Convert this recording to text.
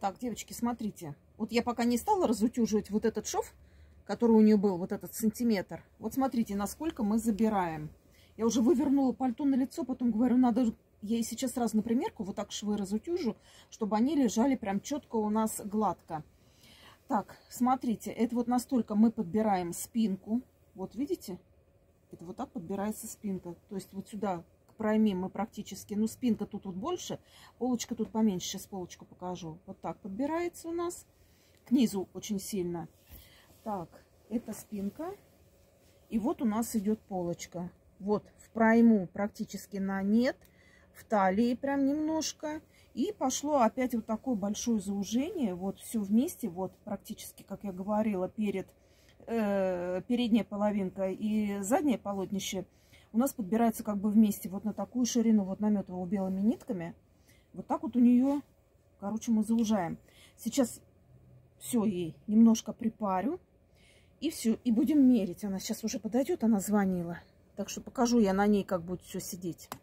Так, девочки, смотрите. Вот я пока не стала разутюживать вот этот шов, который у нее был, вот этот сантиметр. Вот смотрите, насколько мы забираем. Я уже вывернула пальто на лицо, потом говорю, надо... Я ей сейчас сразу на примерку вот так швы разутюжу, чтобы они лежали прям четко у нас гладко. Так, смотрите, это вот настолько мы подбираем спинку. Вот видите? Это вот так подбирается спинка. То есть вот сюда к пройме мы практически... Ну, спинка тут вот больше, полочка тут поменьше. Сейчас полочку покажу. Вот так подбирается у нас. К низу очень сильно. Так, это спинка. И вот у нас идет полочка. Вот в пройму практически на нет. В талии прям немножко. И пошло опять вот такое большое заужение. Вот все вместе. Вот практически, как я говорила, передняя половинка и заднее полотнище у нас подбирается как бы вместе. Вот на такую ширину. Вот наметывала белыми нитками. Вот так вот у нее, короче, мы заужаем. Сейчас все ей немножко припарю. И все. И будем мерить. Она сейчас уже подойдет. Она звонила. Так что покажу я на ней, как будет все сидеть.